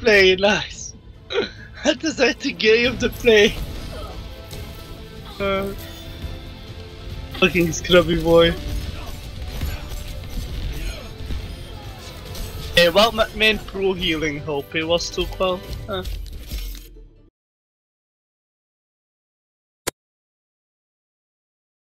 play, nice. That is the game to play. Fucking scrubby boy. Hey, what main pro healing hope? It was too well.